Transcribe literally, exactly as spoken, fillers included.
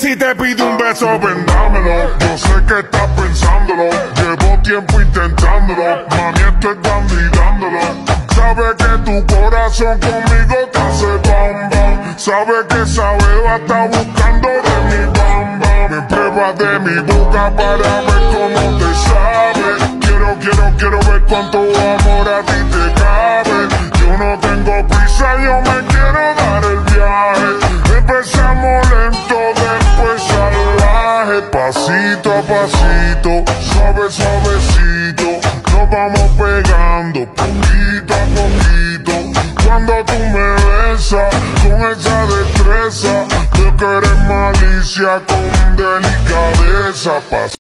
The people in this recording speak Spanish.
si te pido un beso, ven dámelo. Yo sé que estás pensándolo, llevo tiempo intentándolo. Mami, esto es dando y dándolo. Sabe que tu corazón conmigo te hace bam bam. Sabe que esa beba está buscando de mi bam bam. Me prueba de mi boca para ver cómo te sabe. Quiero, quiero, quiero ver cuánto amor a ti te cabe. Yo no tengo prisa, yo me quiero dar el viaje. Empezamos lento, después salvaje. Pasito a pasito, suave, suavecito. Nos vamos pegando poquito a poquito. Cuando tú me besas con esa destreza, veo que eres malicia con delicadeza.